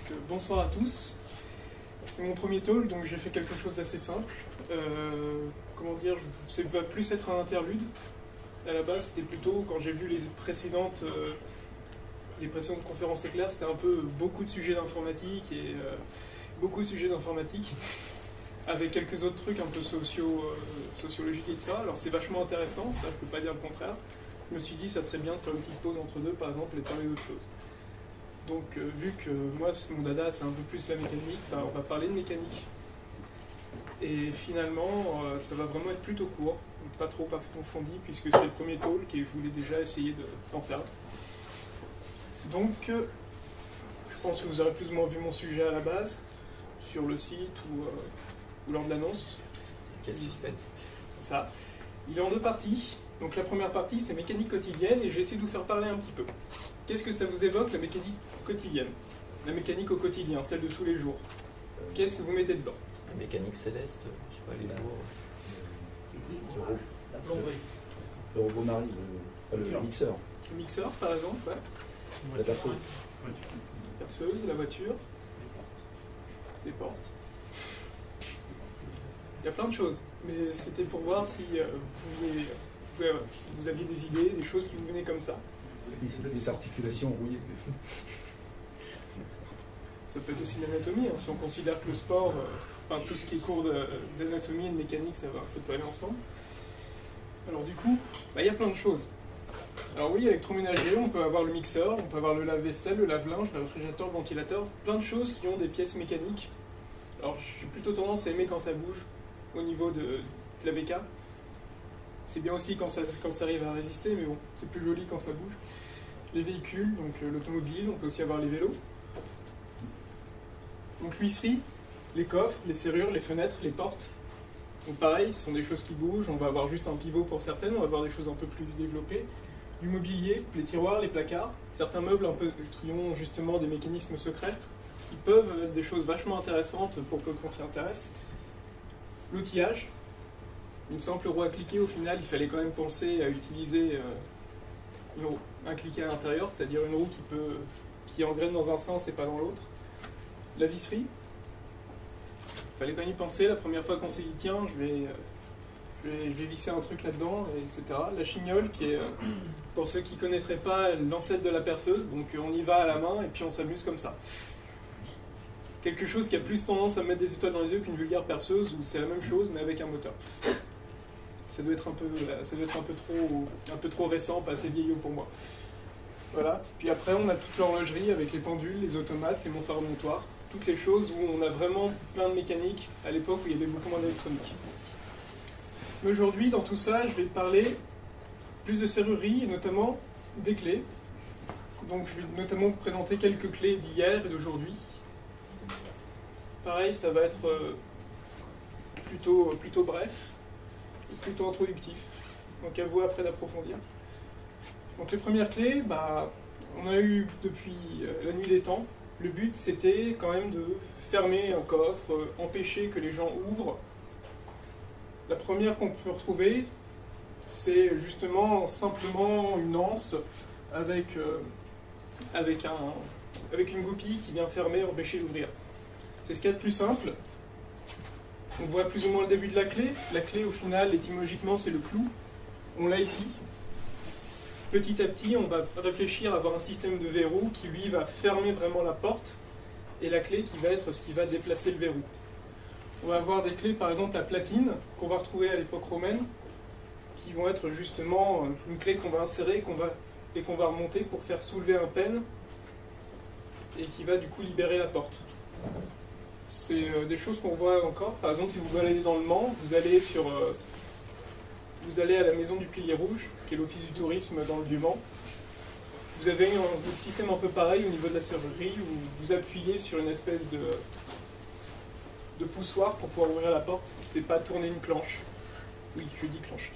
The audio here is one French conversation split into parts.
Bonsoir à tous. C'est mon premier talk, donc j'ai fait quelque chose d'assez simple. Comment dire, ça va plus être un interlude. À la base, c'était plutôt, quand j'ai vu les précédentes conférences éclairs, c'était un peu beaucoup de sujets d'informatique avec quelques autres trucs un peu sociologiques et ça. Alors c'est vachement intéressant, ça je peux pas dire le contraire. Je me suis dit ça serait bien de faire une petite pause entre deux par exemple et de parler d'autre chose. Donc vu que moi mon dada c'est un peu plus la mécanique, on va parler de mécanique. Et finalement ça va vraiment être plutôt court, pas trop approfondi puisque c'est le premier talk et je voulais déjà essayer d'en faire. Donc je pense que vous aurez plus ou moins vu mon sujet à la base, sur le site ou lors de l'annonce. Quel suspense. C'est ça. Il est en deux parties. Donc la première partie c'est mécanique quotidienne et je vais essayer de vous faire parler un petit peu. Qu'est-ce que ça vous évoque la mécanique quotidienne? La mécanique au quotidien, celle de tous les jours. Qu'est-ce que vous mettez dedans? La mécanique céleste, je sais pas, les jours. La plomberie. Le robot Marie, le mixeur. Le mixeur par exemple, ouais. La perceuse. La perceuse, la voiture. Les portes. Il y a plein de choses, mais c'était pour voir si vous aviez des idées, des choses qui vous venaient comme ça. Les articulations rouillées. Ça peut être aussi l'anatomie, hein, si on considère que le sport, tout ce qui est cours d'anatomie et de mécanique, ça peut aller ensemble. Alors du coup, il y a plein de choses. Alors oui, électroménager, on peut avoir le mixeur, on peut avoir le lave-vaisselle, le lave-linge, le réfrigérateur, le ventilateur, plein de choses qui ont des pièces mécaniques. Alors j'ai plutôt tendance à aimer quand ça bouge au niveau de la béca. C'est bien aussi quand ça arrive à résister, mais bon, c'est plus joli quand ça bouge. Les véhicules, donc l'automobile, on peut aussi avoir les vélos. Donc l'huisserie, les coffres, les serrures, les fenêtres, les portes. Donc pareil, ce sont des choses qui bougent, on va avoir juste un pivot pour certaines, on va avoir des choses un peu plus développées. Du mobilier, les tiroirs, les placards, certains meubles un peu qui ont justement des mécanismes secrets, qui peuvent être des choses vachement intéressantes pour peu qu'on s'y intéresse. L'outillage, une simple roue à cliquer, au final, il fallait quand même penser à utiliser un cliquet à l'intérieur, c'est-à-dire une roue qui engraine dans un sens et pas dans l'autre. La visserie, il fallait quand même y penser, la première fois qu'on s'est dit tiens, je vais visser un truc là-dedans, etc. La chignole, qui est, pour ceux qui ne connaîtraient pas, l'ancêtre de la perceuse, donc on y va à la main et puis on s'amuse comme ça. Quelque chose qui a plus tendance à mettre des étoiles dans les yeux qu'une vulgaire perceuse, où c'est la même chose mais avec un moteur. Ça doit être un peu trop récent, pas assez vieillot pour moi. Voilà. Puis après, on a toute l'horlogerie avec les pendules, les automates, les montres à remontoir, toutes les choses où on a vraiment plein de mécanique à l'époque où il y avait beaucoup moins d'électronique. Mais aujourd'hui, dans tout ça, je vais parler plus de serrurerie et notamment des clés. Donc je vais notamment vous présenter quelques clés d'hier et d'aujourd'hui. Pareil, ça va être plutôt bref, plutôt introductif. Donc à vous après d'approfondir. Donc les premières clés, on a eu depuis la nuit des temps. Le but c'était quand même de fermer un coffre, empêcher que les gens ouvrent. La première qu'on peut retrouver, c'est justement simplement une anse avec une goupille qui vient fermer, empêcher d'ouvrir. C'est ce qu'il y a de plus simple. On voit plus ou moins le début de la clé. La clé, au final, étymologiquement, c'est le clou. On l'a ici. Petit à petit, on va réfléchir à avoir un système de verrou qui, lui, va fermer vraiment la porte, et la clé qui va être ce qui va déplacer le verrou. On va avoir des clés, par exemple, à platine, qu'on va retrouver à l'époque romaine, qui vont être justement une clé qu'on va insérer et qu'on va remonter pour faire soulever un pêne, et qui va du coup libérer la porte. C'est des choses qu'on voit encore. Par exemple, si vous baladez dans le Mans, vous allez à la maison du Pilier Rouge, qui est l'office du tourisme dans le Vieux-Mans. Vous avez un système un peu pareil au niveau de la serrurerie, où vous appuyez sur une espèce de poussoir pour pouvoir ouvrir la porte. C'est pas tourner une clenche. Oui, je dis clenche.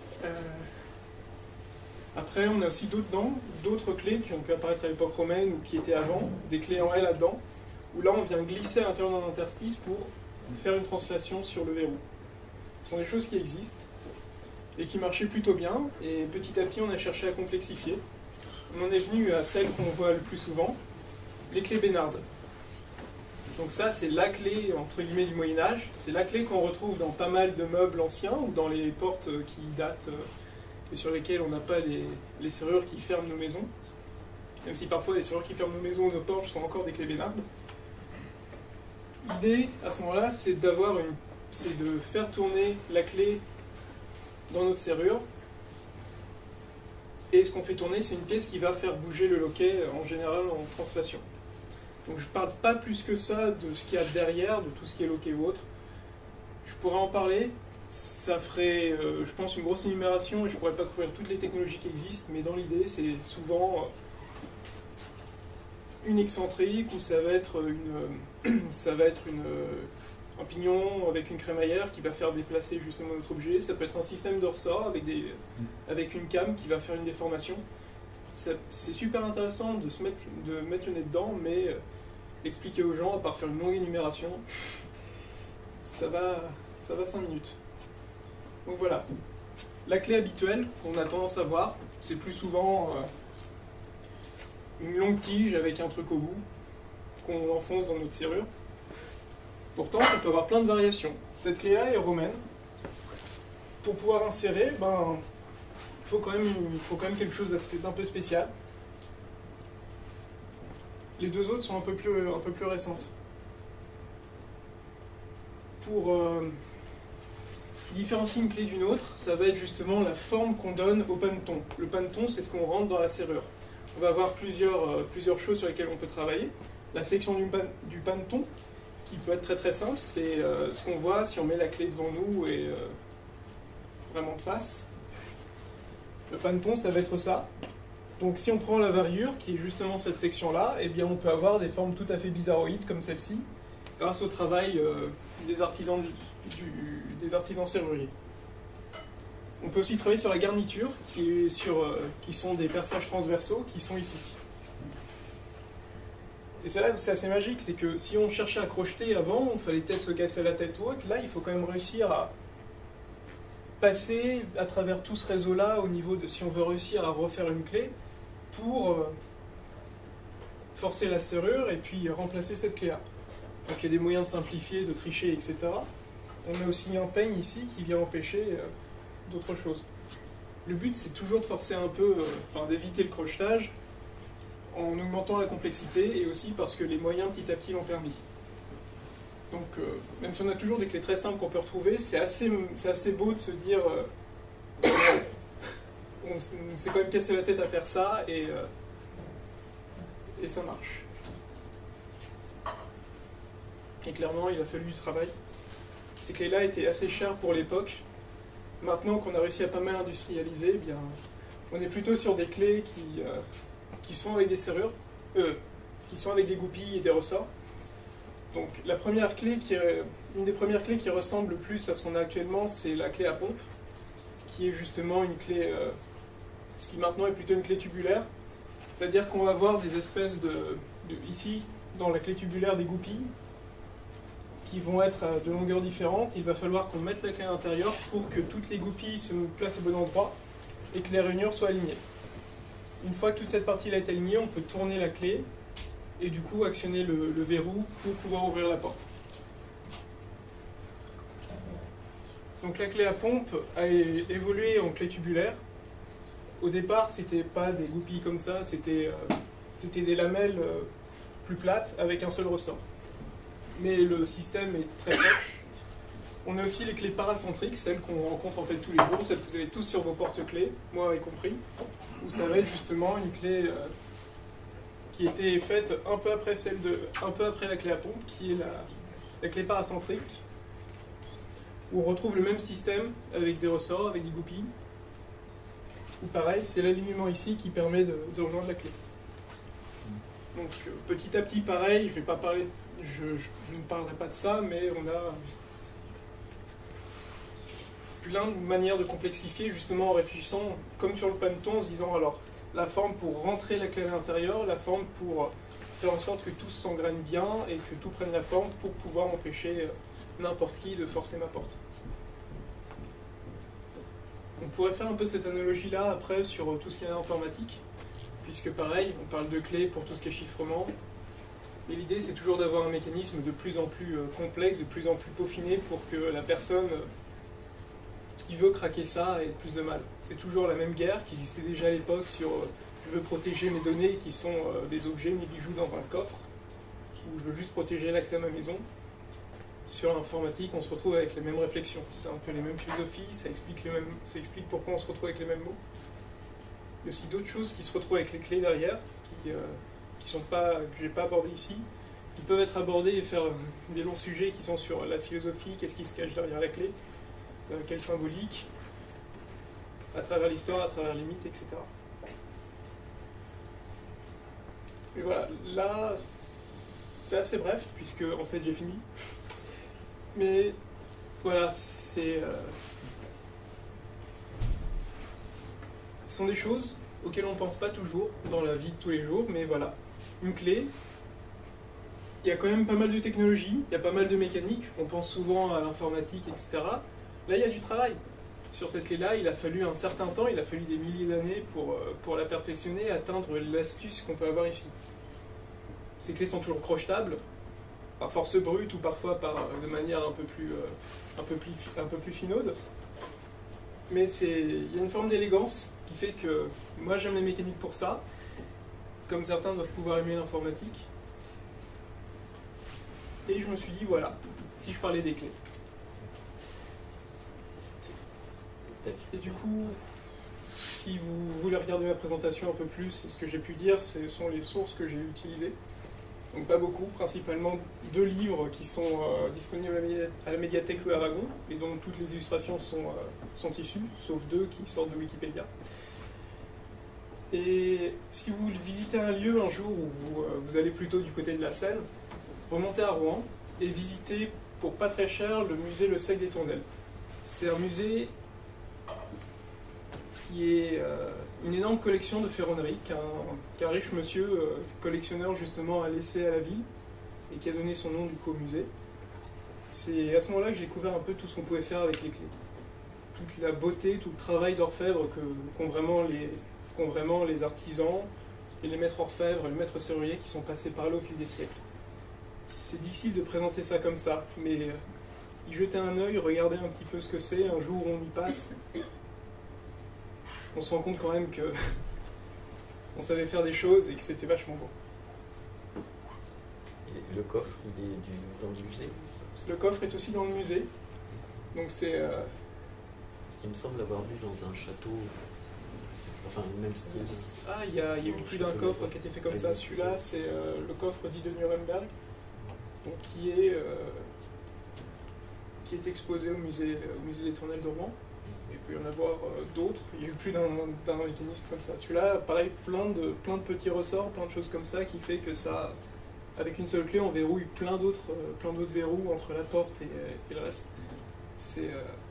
Après, on a aussi d'autres clés qui ont pu apparaître à l'époque romaine ou qui étaient avant, des clés en L là-dedans, où là on vient glisser à l'intérieur d'un interstice pour faire une translation sur le verrou. Ce sont des choses qui existent et qui marchaient plutôt bien, et petit à petit on a cherché à complexifier. On en est venu à celle qu'on voit le plus souvent, les clés Bénard. Donc ça, c'est la clé, entre guillemets, du Moyen-Âge. C'est la clé qu'on retrouve dans pas mal de meubles anciens ou dans les portes qui datent et sur lesquelles on n'a pas les serrures qui ferment nos maisons. Même si parfois les serrures qui ferment nos maisons ou nos portes sont encore des clés bénardes. L'idée, à ce moment-là, c'est de faire tourner la clé dans notre serrure. Et ce qu'on fait tourner, c'est une pièce qui va faire bouger le loquet, en général en translation. Donc je ne parle pas plus que ça de ce qu'il y a derrière, de tout ce qui est loquet ou autre. Je pourrais en parler, ça ferait, je pense, une grosse énumération, et je ne pourrais pas couvrir toutes les technologies qui existent, mais dans l'idée, c'est souvent une excentrique, ou ça va être un pignon avec une crémaillère qui va faire déplacer justement notre objet. Ça peut être un système de ressort avec une came qui va faire une déformation. C'est super intéressant de mettre le nez dedans, mais l'expliquer aux gens, à part faire une longue énumération, ça va 5 minutes. Donc voilà. La clé habituelle qu'on a tendance à voir, c'est plus souvent une longue tige avec un truc au bout qu'on enfonce dans notre serrure. Pourtant, ça peut avoir plein de variations. Cette clé-là est romaine. Pour pouvoir insérer, il faut quand même quelque chose d'un peu spécial. Les deux autres sont un peu plus récentes. Pour différencier une clé d'une autre, ça va être justement la forme qu'on donne au paneton. Le paneton, c'est ce qu'on rentre dans la serrure. On va avoir plusieurs choses sur lesquelles on peut travailler. La section du paneton, qui peut être très très simple, c'est ce qu'on voit si on met la clé devant nous et vraiment de face. Le paneton, ça va être ça. Donc si on prend la variure, qui est justement cette section-là, eh bien on peut avoir des formes tout à fait bizarroïdes comme celle-ci, grâce au travail des artisans serruriers. On peut aussi travailler sur la garniture, qui sont des perçages transversaux, qui sont ici. Et c'est là où c'est assez magique, c'est que si on cherchait à crocheter avant, il fallait peut-être se casser la tête ou autre. Là, il faut quand même réussir à passer à travers tout ce réseau-là au niveau de si on veut réussir à refaire une clé pour forcer la serrure et puis remplacer cette clé-là. Donc il y a des moyens de simplifier, de tricher, etc. On a aussi un peigne ici qui vient empêcher d'autres choses. Le but, c'est toujours de forcer un peu, d'éviter le crochetage en augmentant la complexité et aussi parce que les moyens petit à petit l'ont permis. Donc même si on a toujours des clés très simples qu'on peut retrouver, c'est assez beau de se dire on s'est quand même cassé la tête à faire ça et ça marche. Et clairement, il a fallu du travail. Ces clés-là étaient assez chères pour l'époque. Maintenant qu'on a réussi à pas mal industrialiser, eh bien, on est plutôt sur des clés qui sont avec des serrures, qui sont avec des goupilles et des ressorts. Donc une des premières clés qui ressemble le plus à ce qu'on a actuellement, c'est la clé à pompe, qui est justement une clé, ce qui maintenant est plutôt une clé tubulaire. C'est-à-dire qu'on va avoir des espèces ici, dans la clé tubulaire, des goupilles, qui vont être de longueurs différentes. Il va falloir qu'on mette la clé à l'intérieur pour que toutes les goupilles se placent au bon endroit et que les rainures soient alignées. Une fois que toute cette partie-là est alignée, on peut tourner la clé et du coup actionner le verrou pour pouvoir ouvrir la porte. Donc la clé à pompe a évolué en clé tubulaire. Au départ, c'était pas des goupilles comme ça, c'était des lamelles plus plates avec un seul ressort. Mais le système est très proche. On a aussi les clés paracentriques, celles qu'on rencontre en fait tous les jours, celles que vous avez tous sur vos porte-clés, moi y compris, où ça va être justement une clé qui était faite un peu après la clé à pompe, qui est la clé paracentrique, où on retrouve le même système avec des ressorts, avec des goupilles. Ou pareil, c'est l'alignement ici qui permet de rejoindre la clé. Donc petit à petit, pareil, je ne parlerai pas de ça, mais on a plein de manières de complexifier, justement en réfléchissant, comme sur le paneton, en se disant alors la forme pour rentrer la clé à l'intérieur, la forme pour faire en sorte que tout s'engraine bien et que tout prenne la forme pour pouvoir empêcher n'importe qui de forcer ma porte. On pourrait faire un peu cette analogie-là après sur tout ce qui est informatique, puisque pareil, on parle de clés pour tout ce qui est chiffrement. Et l'idée, c'est toujours d'avoir un mécanisme de plus en plus complexe, de plus en plus peaufiné pour que la personne qui veut craquer ça ait plus de mal. C'est toujours la même guerre qui existait déjà à l'époque sur je veux protéger mes données qui sont des objets, mes bijoux dans un coffre, ou je veux juste protéger l'accès à ma maison. Sur l'informatique, on se retrouve avec les mêmes réflexions. C'est un peu les mêmes philosophies, ça explique pourquoi on se retrouve avec les mêmes mots. Il y a aussi d'autres choses qui se retrouvent avec les clés derrière, qui sont pas, que je n'ai pas abordées ici, qui peuvent être abordées et faire des longs sujets qui sont sur la philosophie, qu'est-ce qui se cache derrière la clé, quelle symbolique, à travers l'histoire, à travers les mythes, etc. Et voilà, là, c'est assez bref, puisque en fait j'ai fini. Mais voilà, ce sont des choses auxquelles on ne pense pas toujours dans la vie de tous les jours, mais voilà, une clé, il y a quand même pas mal de technologie, il y a pas mal de mécanique, on pense souvent à l'informatique, etc. Là, il y a du travail. Sur cette clé-là, il a fallu un certain temps, il a fallu des milliers d'années pour la perfectionner, atteindre l'astuce qu'on peut avoir ici. Ces clés sont toujours crochetables, par force brute ou parfois de manière un peu plus finaude. Mais il y a une forme d'élégance qui fait que moi j'aime les mécaniques pour ça, comme certains doivent pouvoir aimer l'informatique. Et je me suis dit, voilà, si je parlais des clés. Et du coup, si vous voulez regarder ma présentation un peu plus, ce que j'ai pu dire, ce sont les sources que j'ai utilisées. Donc pas beaucoup, principalement 2 livres qui sont disponibles à la médiathèque Louis Aragon, et dont toutes les illustrations sont issues, sauf 2 qui sortent de Wikipédia. Et si vous visitez un lieu un jour où vous allez plutôt du côté de la Seine, remontez à Rouen et visitez pour pas très cher le musée Le Sec des Tournelles. C'est un musée qui est une énorme collection de ferronnerie qu'un riche monsieur, collectionneur justement, a laissé à la ville et qui a donné son nom du coup au musée. C'est à ce moment-là que j'ai découvert un peu tout ce qu'on pouvait faire avec les clés. Toute la beauté, tout le travail d'orfèvre qu'ont vraiment les artisans et les maîtres orfèvres, les maîtres serruriers qui sont passés par là au fil des siècles. C'est difficile de présenter ça comme ça, mais y jeter un œil, regarder un petit peu ce que c'est, un jour où on y passe, on se rend compte quand même que on savait faire des choses et que c'était vachement beau. Et le coffre, il est dans le musée? Le coffre est aussi dans le musée. Donc c'est... Il me semble l'avoir vu dans un château, enfin le même style. Ah, il y a eu plus d'un coffre qui a été fait comme ça. Celui-là, c'est le coffre dit de Nuremberg, donc qui est exposé au musée des Tournelles de Rouen. Il peut y en avoir d'autres, il y a eu plus d'un mécanisme comme ça. Celui-là, pareil, plein de petits ressorts, plein de choses comme ça, qui fait que ça, avec une seule clé, on verrouille plein d'autres verrous entre la porte et le reste. C'est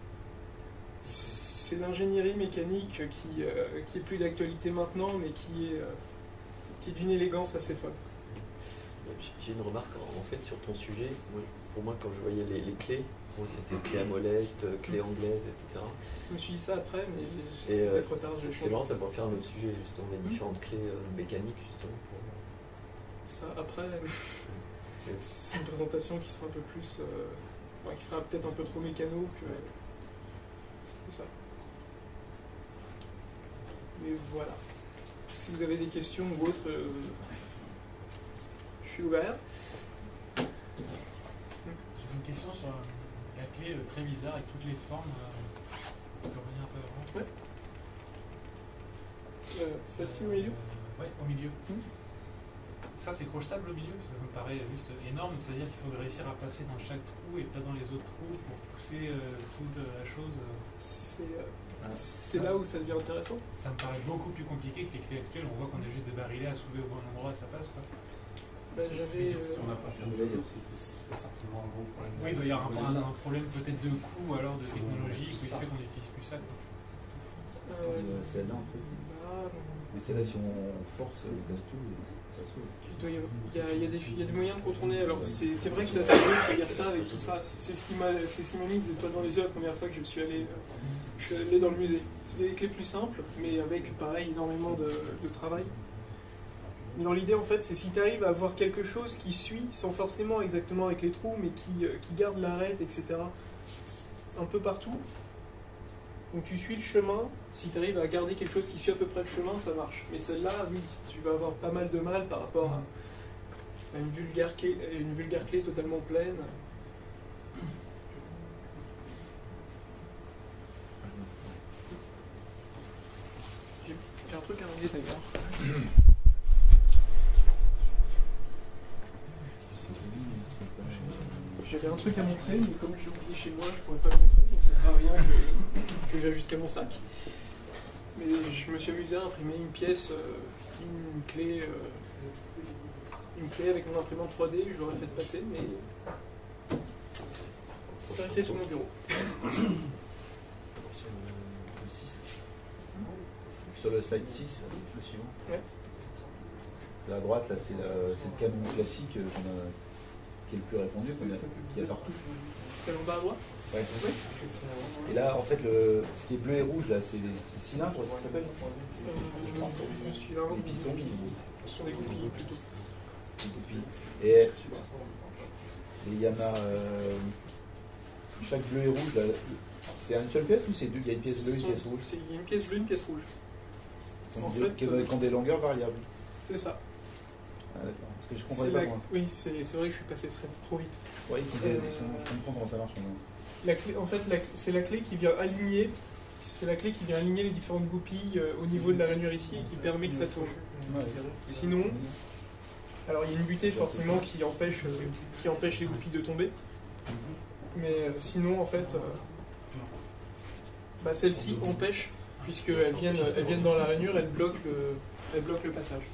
l'ingénierie mécanique qui est plus d'actualité maintenant, mais qui est d'une élégance assez folle. J'ai une remarque en fait sur ton sujet. Pour moi, quand je voyais les clés, c'était clé à molette, clé anglaise, etc. Je me suis dit ça après, mais c'était trop tard. C'est marrant, ça pourrait faire un autre sujet, justement, les différentes clés mécaniques, justement. Ça, après, c'est une présentation qui sera un peu plus... qui fera peut-être un peu trop mécano que ça. Mais voilà. Si vous avez des questions ou autres, je suis ouvert. J'ai une question sur la clé très bizarre avec toutes les formes. Tu peux revenir un peu avant? Ouais. Celle-ci au milieu? Ouais, au milieu. Ça, c'est crochetable au milieu? Ça me paraît juste énorme. C'est-à-dire qu'il faut réussir à passer dans chaque trou et pas dans les autres trous pour pousser toute la chose. C'est là où ça devient intéressant. Ça me paraît beaucoup plus compliqué que les clés actuelles. On voit qu'on a juste des barilets à soulever au bon endroit et ça passe, quoi. On n'a pas ça de dire, c'est pas simplement un gros problème. Oui, il doit y avoir un problème peut-être de coût ou alors de technologie qui fait qu'on n'utilise plus ça. C'est là en fait. Mais c'est là si on force le casse tout, ça s'ouvre. Il y a des moyens de contourner. Alors c'est vrai que c'est assez beau de se dire ça avec tout ça. C'est ce qui m'a mis des étoiles dans les yeux la première fois que je suis allé dans le musée. C'est des clés plus simples, mais avec pareil énormément de travail. Mais dans l'idée, en fait, c'est si tu arrives à avoir quelque chose qui suit, sans forcément exactement avec les trous, mais qui garde l'arête, etc., un peu partout. Donc tu suis le chemin, si tu arrives à garder quelque chose qui suit à peu près le chemin, ça marche. Mais celle-là, oui, tu vas avoir pas mal de mal par rapport à une vulgaire clé totalement pleine. J'ai un truc à enlever d'ailleurs. J'avais un truc à montrer, mais comme je l'ai oublié chez moi, je pourrais pas le montrer, donc ça sert à rien que j'aille jusqu'à mon sac. Mais je me suis amusé à imprimer une pièce, une clé avec mon imprimante 3D, je l'aurais fait passer, mais ça restait sur mon bureau. Sur le slide 6, le suivant. Ouais. Là à droite, là, c'est le canon classique qui est le plus répandu, qu'il y a partout. C'est en bas à droite. Ouais. Et là, en fait, ce qui est bleu et rouge, là, c'est les cylindres, ça s'appelle Les pistons ce sont des coupilles plutôt. Et il y en a. Chaque bleu et rouge, là, c'est une seule pièce ou c'est deux? Il y a une pièce bleue et une pièce rouge? Il y a une pièce bleue et une pièce rouge. Qui ont des longueurs variables. C'est ça. Ah, d'accord. Parce que je comprenais pas moi. Oui, c'est vrai que je suis passé trop vite. Oui, je comprends comment ça marche maintenant. La clé, en fait, c'est la clé qui vient aligner. C'est la clé qui vient aligner les différentes goupilles au niveau de la rainure ici et qui permet que ça tourne. Ouais. Sinon, alors il y a une butée forcément qui empêche les goupilles de tomber. Mais sinon, en fait, celle-ci empêche, puisqu'elles viennent dans la rainure, elles bloquent le passage.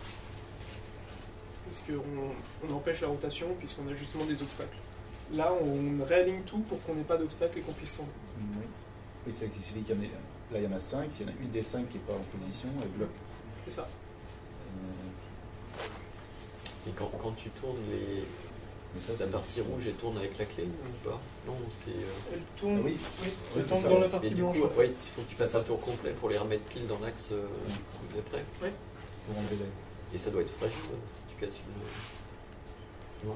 Puisqu'on empêche la rotation, puisqu'on a justement des obstacles. Là, on réaligne tout pour qu'on n'ait pas d'obstacles et qu'on puisse tourner. Oui, c'est qu'il suffit qu'il y en ait. Là, il y en a 5. S'il y en a une des 5 qui n'est pas en position, elle bloque. C'est ça. Et quand tu tournes la partie rouge, elle tourne avec la clé ou pas? Non, c'est. Elle tourne, oui. Elle tourne dans la partie et du blanche. coup, il faut que tu fasses un tour complet pour les remettre pile dans l'axe d'après. Oui. Pour enlever la. Et ça doit être fragile si tu casses une. Non.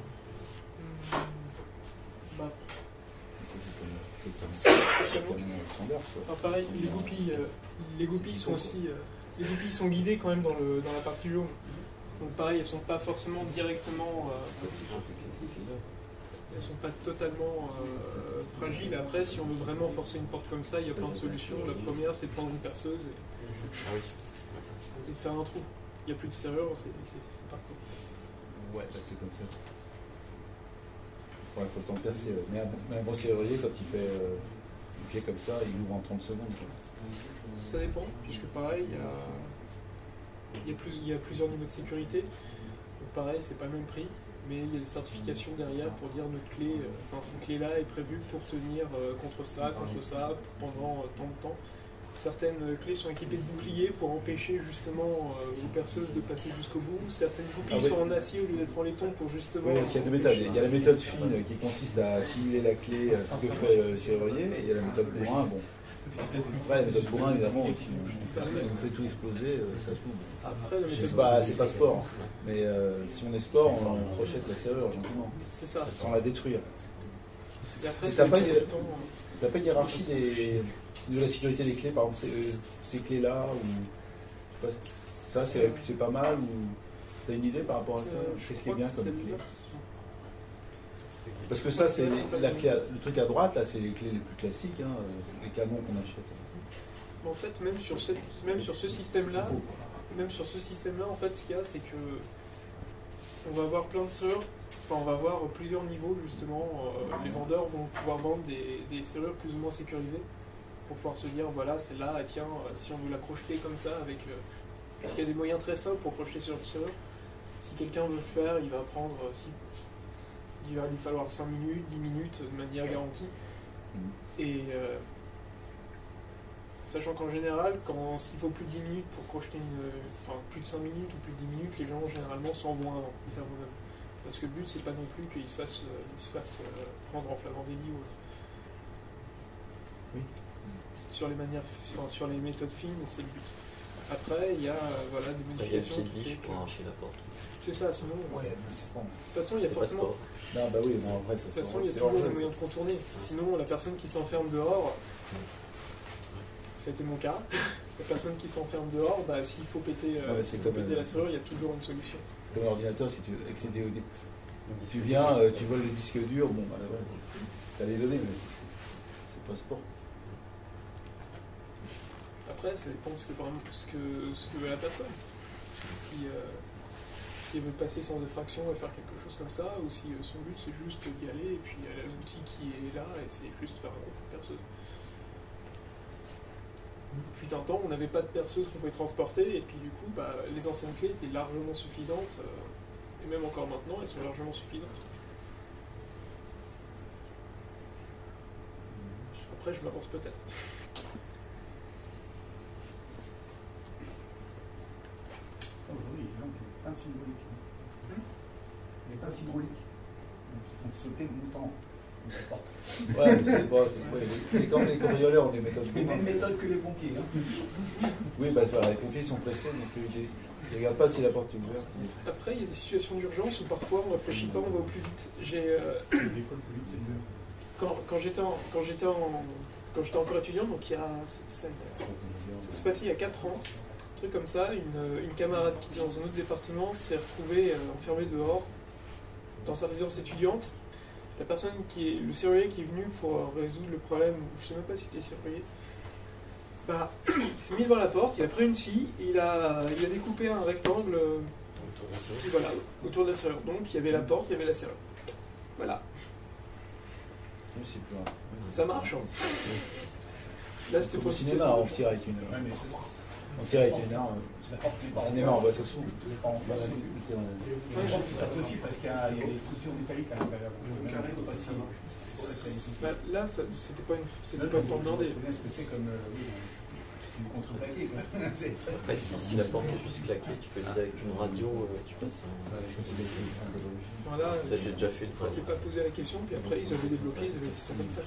Pareil, les goupilles sont aussi. Les goupilles sont guidées quand même dans la partie jaune. Donc pareil, elles sont pas forcément directement. Elles sont pas totalement fragiles. Après, si on veut vraiment forcer une porte comme ça, il y a plein de solutions. La première, c'est de prendre une perceuse et faire un trou. Il n'y a plus de serrure, c'est parti. Ouais, là c'est comme ça. Ouais, faut le temps de percer. Mais un bon serrurier, quand il fait un pied comme ça, il ouvre en 30 secondes. Quoi. Ça dépend, puisque pareil, il y a plusieurs niveaux de sécurité. Donc pareil, c'est pas le même prix, mais il y a des certifications derrière pour dire notre clé, cette clé-là est prévue pour tenir contre ça, pendant tant de temps. Certaines clés sont équipées de boucliers pour empêcher justement vos perceuses de passer jusqu'au bout. Certaines goupilles sont en acier au lieu d'être en laiton pour justement. Oui, il y a deux méthodes. Il y a la méthode fine qui consiste à simuler la clé, ce que fait le serrurier, et il y a la méthode bourrin. Bon. Après, la méthode bourrin, évidemment, si on fait tout exploser, ça s'ouvre. Après, la méthode c'est pas sport. Mais si on est sport, on crochette la serrure gentiment. C'est ça. Sans la détruire. Et après, t'as pas une hiérarchie de la sécurité des clés, par exemple, ces clés-là, ou ça c'est pas mal, ou t'as une idée par rapport à ça? Qu'est-ce qui est bien comme clé? Parce que ça, c'est la clé, le truc à droite, là, c'est les clés les plus classiques, hein, les canons qu'on achète. En fait, même sur ce système-là, en fait, ce qu'il y a, c'est que on va avoir plein de serrures. Enfin, on va avoir plusieurs niveaux, justement. Les vendeurs vont pouvoir vendre des serrures plus ou moins sécurisées pour pouvoir se dire, voilà, c'est là, tiens, si on veut la crocheter comme ça, parce qu'il y a des moyens très simples pour crocheter sur une serrure. Si quelqu'un veut le faire, il va prendre, il va lui falloir 5 minutes, 10 minutes de manière garantie. Et sachant qu'en général, s'il faut plus de 10 minutes pour crocheter plus de 5 minutes ou plus de 10 minutes, les gens généralement s'en vont avant, ils savent eux-mêmes. Parce que le but, c'est pas non plus qu'ils se fassent prendre en flagrant délit ou autre. Oui. Sur les méthodes fines, c'est le but. Après, il y a voilà, des Il y a le modifications. pied de biche pour arracher la porte. C'est ça, sinon. Ouais, De toute façon, il y a forcément. non, bah oui, bon, après, ça De toute façon, il y a c'est toujours hors des jeu. moyens de contourner. Sinon, la personne qui s'enferme dehors, ça a été mon cas. La personne qui s'enferme dehors, bah, s'il faut péter, c'est faut comme, péter la serrure, il y a toujours une solution. C'est comme un ordinateur, si tu veux accéder au tu viens, tu voles le disque dur, bon, bah, ouais, t'as les données, mais c'est pas sport. Après, ça dépend ce que veut la personne. Si elle veut passer sans effraction et faire quelque chose comme ça, ou si son but c'est juste d'y aller et puis elle a l'outil qui est là et c'est juste faire une perceuse. Fut un temps, on n'avait pas de perceuse qu'on pouvait transporter et puis du coup, bah, les anciennes clés étaient largement suffisantes et même encore maintenant, elles sont largement suffisantes. Après, je m'avance peut-être. Oh oui, donc pince hydraulique. Les pinces hydrauliques qui font sauter le mouton ou la porte. Ouais, c'est pas, comme les cambrioleurs ont des méthodes. Les mêmes méthodes que les pompiers. Hein. Oui, bah voilà, les pompiers sont pressés, donc ils ne regardent pas si la porte est ouverte. Après, il y a des situations d'urgence où parfois on ne réfléchit pas, on va au plus vite. Des fois, le plus vite, c'est ça. Quand j'étais encore étudiant, donc il y a, ça s'est passé il y a 4 ans, un truc comme ça, une camarade qui est dans un autre département s'est retrouvée enfermée dehors dans sa résidence étudiante. La personne le serrurier qui est venu pour résoudre le problème, je ne sais même pas si c'était serrurier, bah, il s'est mis devant la porte, il a pris une scie, il a découpé un rectangle voilà, autour de la serrure. Donc il y avait la porte, il y avait la serrure. Voilà. Ça marche. Hein. Là, c'était pour le cinéma, on tire avec une arme. Au cinéma, on voit ça souvent. C'est pas possible parce qu'il y a des structures métalliques à l'intérieur. Là, c'était pas une forme blindée. C'est comme. C'est une contreplaqué. Après, si la porte est juste claquée, tu peux essayer avec une radio, tu passes Voilà, ça, j'ai déjà fait une fois. je ne pas posé la question, puis après, ils avaient débloqué, ils avaient laissé ça comme ça.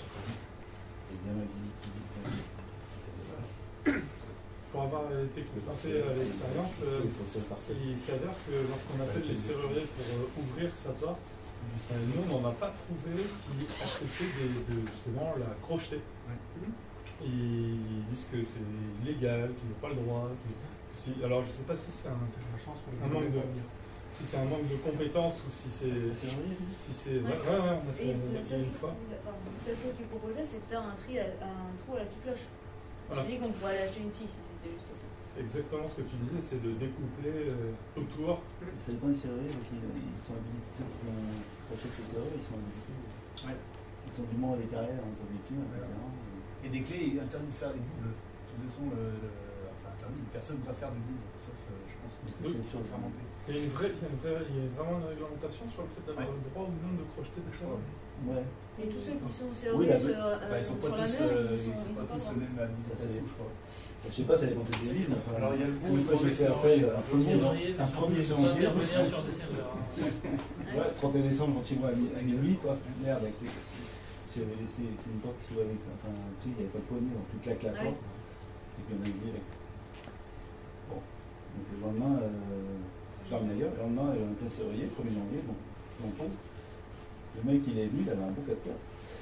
Pour avoir été confronté à l'expérience, il s'avère que lorsqu'on appelle les serruriers pour ouvrir sa porte, nous on n'en a pas trouvé qui acceptaient justement la crocheter. Ils disent que c'est illégal, qu'ils n'ont pas le droit. Alors je ne sais pas si c'est un manque de compétences ou si c'est. Ouais, on a fait une fois. La seule chose qu'ils proposaient, c'est de faire un trou à la cycloche. Voilà. Je dis qu'on pourrait aller acheter une scie si c'était juste ça. C'est exactement ce que tu disais, c'est de découper autour. Ça dépend des serruriers, donc ils sont habilités, ceux qui achètent les serruriers, ils sont habilités. Ouais. Ils sont du moins des carrières entre victimes, etc. Et des clés, ils interdisent de faire des doubles. De toute façon, enfin interdit, personne ne va faire de double, sauf je pense que c'est sur le fermenté. Il y a vraiment une réglementation sur le fait d'avoir le droit ou non de crocheter des serruriers. Ouais. Et tous ceux qui sont serruriers Ils sont sur pas la tous, mer, ils sont pas tous la même habilitation, je crois. Je sais pas, ça dépend des villes. Enfin, Alors il y a le une fois j'ai fait après un 1er janvier. intervenir sur des serveurs. Ouais, 31 décembre, quand chez moi à minuit, quoi. Merde, j'avais laissé, c'est une porte qui s'ouvrait avec ça. Enfin, tu sais, il n'y avait pas de poignée, donc tu claques la porte. Et puis on a oublié. Bon. Donc le lendemain, je dormais ailleurs. Le lendemain, il y avait un plein serrurier, 1er janvier, bon, on tombe. Le mec, il est venu, il avait un beau 4 heures.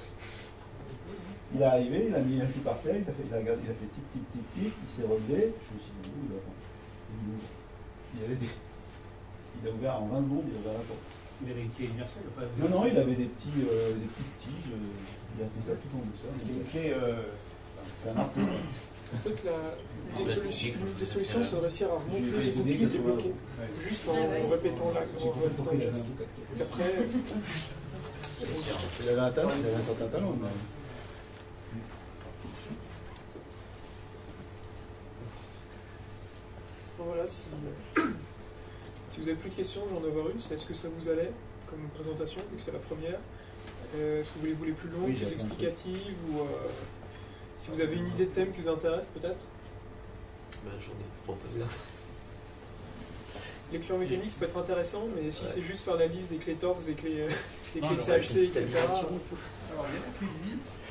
Il est arrivé, il a mis un pied par terre, il a fait tic, il s'est relevé. Je me suis dit, il a ouvert en 20 secondes, il a ouvert la porte. Il avait une clé universelle. Enfin, Non, il avait des petites tiges, il a fait ça tout en douceur. C'était une clé. C'est un artiste. En fait, une des solutions, c'est de réussir à remonter les boucliers débloqués, juste en répétant le geste. Et après, Il avait un talent, il avait un certain talent. Mais... voilà, si vous n'avez plus de questions, j'en ai avoir une. Est-ce que ça vous allait comme présentation, vu que c'est la première? Est-ce que vous voulez plus longue, plus explicative, ou si vous avez une idée de thème qui vous intéresse, peut-être? J'en ai proposé un. Les clés en mécanique, ça peut être intéressant, mais si c'est juste faire la liste des clés Torx, des clés Non, CHC, etc. Alors, il y a plus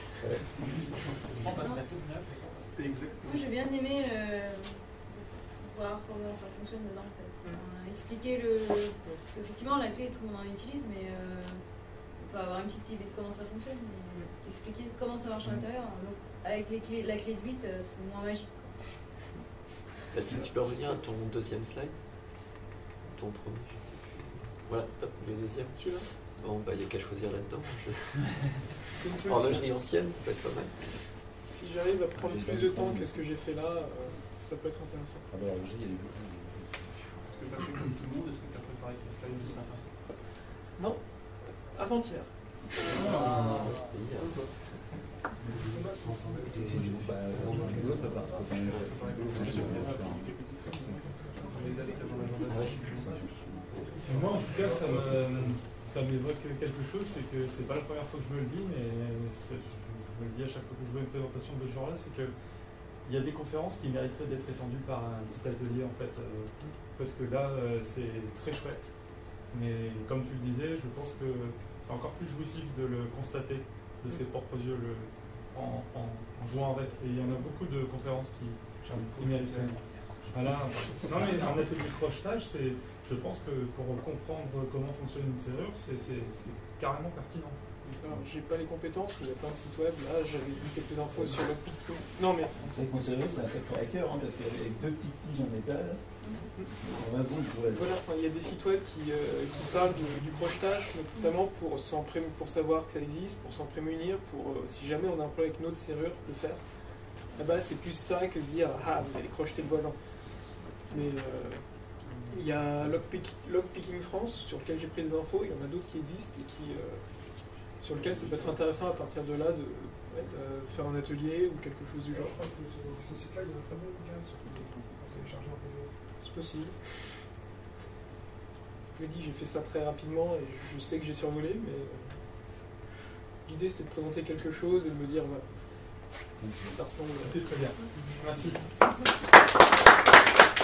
vite. Moi j'ai bien aimé voir comment ça fonctionne dedans en fait. Enfin, expliquer effectivement la clé tout le monde en utilise, mais on peut avoir une petite idée de comment ça fonctionne, mais expliquer comment ça marche à l'intérieur. Donc avec la clé de 8, c'est moins magique. Tu peux revenir à ton deuxième slide? Ton premier, je sais plus. Voilà, stop, le deuxième. Tu l'as? Bon, il n'y a qu'à choisir là-dedans. C'est une solution. Horlogerie ancienne, ça peut être pas mal. Si j'arrive à prendre plus de temps que ce que j'ai fait là, ça peut être intéressant. Ah bah l'horlogerie, il y a des Est-ce que tu as fait comme tout le monde? Est-ce que tu as préparé tes slides de ce matin? Non, avant-hier. Moi, en tout cas, ça m'évoque quelque chose, c'est que c'est pas la première fois que je me le dis, mais je me le dis à chaque fois que je vois une présentation de ce genre-là, c'est que il y a des conférences qui mériteraient d'être étendues par un petit atelier, en fait, parce que là, c'est très chouette. Mais comme tu le disais, je pense que c'est encore plus jouissif de le constater de ses propres yeux en jouant avec. Et il y en a beaucoup de conférences qui méritent. Voilà. Non, mais un atelier de crochetage, je pense que pour comprendre comment fonctionne une serrure, c'est carrément pertinent. Alors, j'ai pas les compétences, mais il y a plein de sites web. Là, j'avais lu quelques infos sur le Picto. Non, mais. C'est qu'on serrure, c'est un secteur à cœur, parce qu'avec deux petites tiges en métal, en 20 secondes, Voilà, il y a des sites web qui parlent du crochetage, notamment pour savoir que ça existe, pour s'en prémunir, pour si jamais on a un problème avec une autre serrure, le faire. Là-bas, c'est plus ça que se dire ah, vous allez crocheter le voisin. Mais il y a Lockpicking France, sur lequel j'ai pris des infos, il y en a d'autres qui existent et sur lequel ça peut être intéressant à partir de là de faire un atelier ou quelque chose du genre. Je crois que sur ce site-là, il y a un très bon bouquin sur télécharger un PDF. C'est possible. Je l'ai dit, j'ai fait ça très rapidement et je sais que j'ai survolé, mais l'idée c'était de présenter quelque chose et de me dire voilà. Ça ressemble. C'était très bien. Merci.